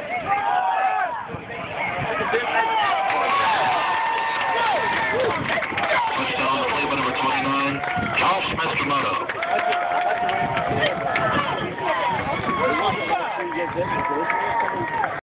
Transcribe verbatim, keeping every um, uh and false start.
Touchdown on the play by number twenty-nine, Josh Mastromoto.